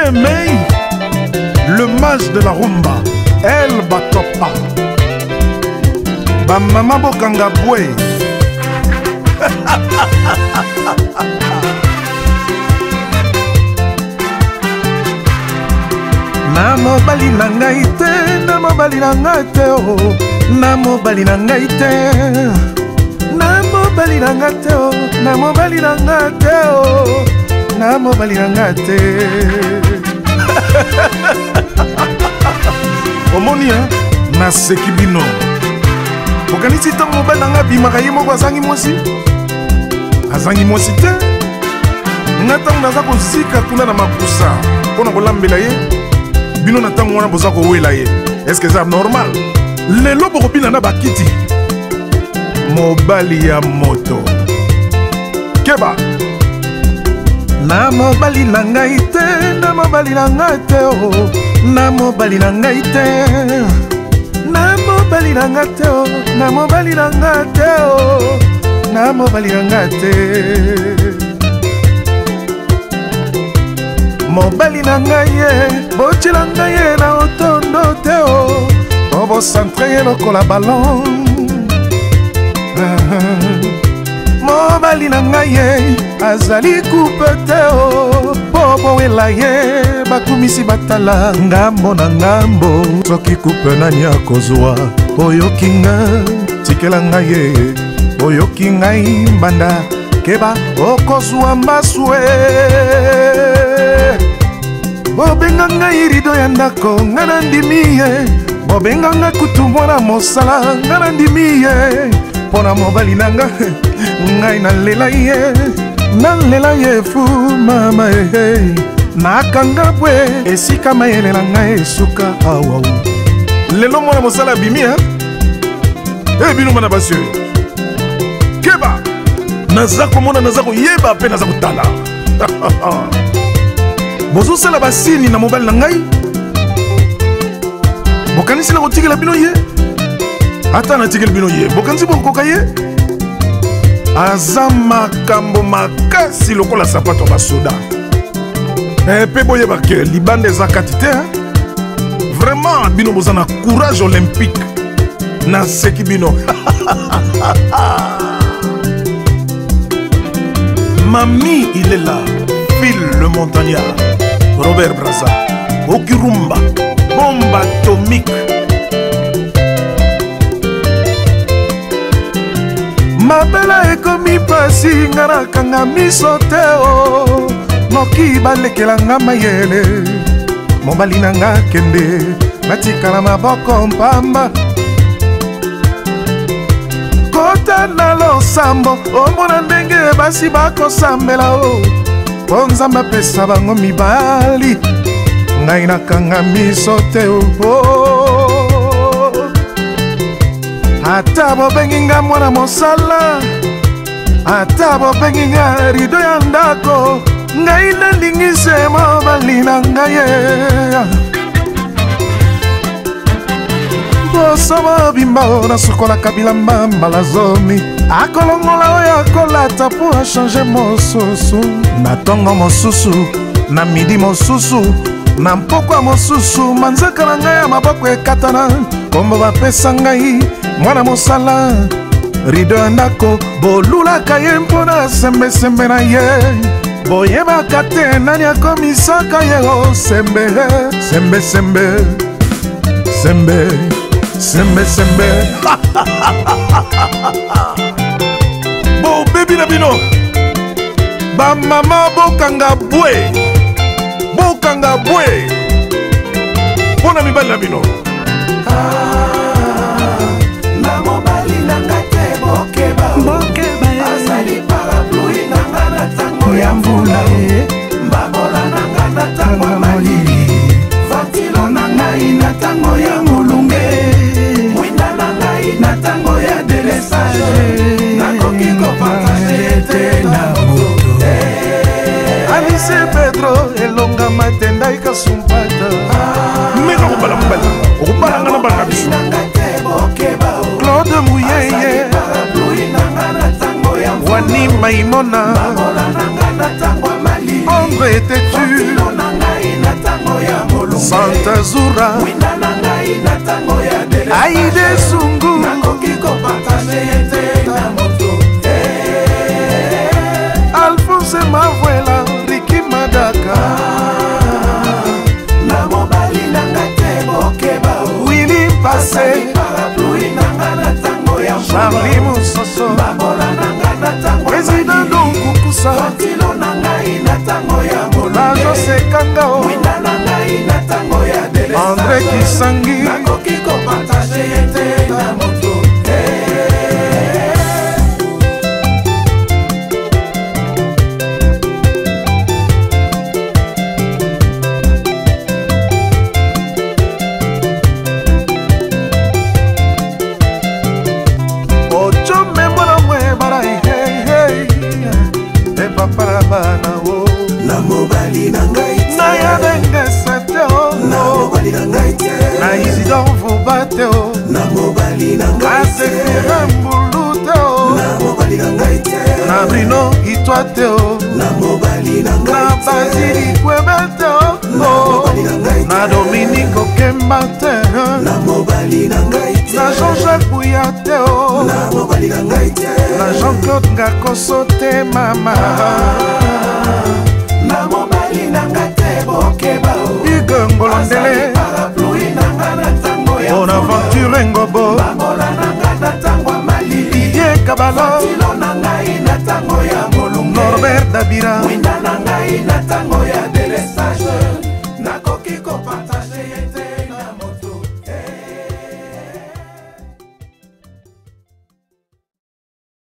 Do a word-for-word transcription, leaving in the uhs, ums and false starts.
May, le mage de la rumba, El Batopa. Ba mama bokanga bwe. Na mobali na ngai te, na mobali na ngai te, oh. Na mobali na ngai te, na mobali na ngai te, oh. Na mobali na ngai te, oh. Na mobali na ngai te. Omoni hein, na seki bino. Bokanisi tango mobali na ngai bimaka ye moko azangi mwasi. Azangi mwasi te. Nga tango naza kozika kuna na mapusa mpona kolambela ye. Bino na tango wana boza kowela ye. Est-ce que c'est normal? Lelo bokopina na bakiti. Mobali ya moto. Keba. Na mobali na ngai te, na mobali na ngai te, oh. Na mobali na ngai te, na mobali na ngai te, oh. Na mobali na ngai te, oh. Na mobali na ngai te. Mobali na ngai ye, bochela ngai ye na otondo te, oh. Bobo centre ye lokola ballon. Mobali na ngai ye, azali coupe te, oh. Bobo wela ye, bakumisi batala ngambo na ngambo. Soki coupe nani akozwa, oyoki nga, tikela ngai ye, oyoki ngai mbanda. Keba okozwa mbaswe. Bobenga ngai rido ya ndako, nga na ndimi ye. Bobenga nga kutu mwana mosala, nga na ndimi ye. Pona mobali na nga, ngai nalela ye, nalela ye fu mama eh. Nakanga bwe, esika mayele na ngai esuka awa. Lelo mwana mosala bimi hein. Eh bino mana basyo. Keba. Naza komona naza koyeba pe naza kotala. Bozo sala basini na mobali na ngai. Bokanisi la kotikela bino ye. Ata na tikela bino ye. Bokanisi bokoka ye. Aza makambo makasi lokola sapato basoda. Eh pe boye bake libande za katite hein. Vraiment bino boza na courage olympique. Na seki bino. Mami il est là. Phil le montagnard. Robert Braza. Okirumba. Bombe atomique. Mabela ekomi pasi ngana kanga miso te, oh. Noki balekela nga mayele. Mobali na nga kende, natikala maboko mpamba. Kota na losambo, omona ndenge basi bakosambela, oh. Ponzamba pesa bango mibali, ngai nakanga miso te, oh. Ata bobengi nga mwana mosala, ata bobengi nga rido ya ndako, ngai nalingise mobali na ngai ye. Bosomo bimba na sukolaka bilamba mbala zomi, akolongola oyo akolata po achange mosusu. Na tongo mosusu, na midi mosusu, na mpokwa mosusu, manzaka na ngai ya maboko ekatana. Kombo bapesa ngai mwana mosala, rido ya ndako, bolulaka ye mpona sembe sembe na ye. Boyebaka te nani akomisaka ye, oh sembe, sembe sembe, sembe, sembe sembe. Bo baby na bino, ba mama bokanga bwe, bokanga bwe, pona mibali na bino. Na mobali nanga te bokeba, bokeba azali parapluie nanga na tango ya mbula, mbabola nanga na tango ya malili, ventilo nanga na tango ya mulunge, mwinda nanga na tango ya delesage, nakoki kopartage te na moto. Alice Pedro elonga matenda ikasumpata. Meka kubala mbala, kubala ngana bala biso. Claude Muyeye, Wani Maimona, Ombre Tetu. Santa Zura winda na ngai na tango ya dele Aide Sungu nakoki kopartage ete na moto Alphonse Mavuela Riki Madaka na mobali na ngai te bokeba Willy Passé parapluie na ngai na tango ya Charlie Moussoso babola na ngai na tango Président Donkukusa Tilo na ngai na tango ya na José Kangao winda na ngai na tango ya dele André Kisangi nakoki kopartage ete na moto na mobali na ngai na ya dengesa te na mobali na ngai te na Isidore Vuba te na mobali na ngai te na Mbulu te na mobali na ngai te na Bruno Itwa te na mobali na ngai te na Basili Kwebe te na mobali na ngai te na Dominique Okemba te na mobali na ngai te na Jean-Jacques Bouya te na mobali na ngai te na Jean-Claude Ngakoso te mama na mobali na ngai te bokeba Hugo Ngolondele parapluie na ngai na tango ya Bonaventure Ngobo babola na ngai na tango ya malili Didier Kabalo Tilo na ngai na tango ya molunge Norbert Dabira winda na ngai na tango ya delestage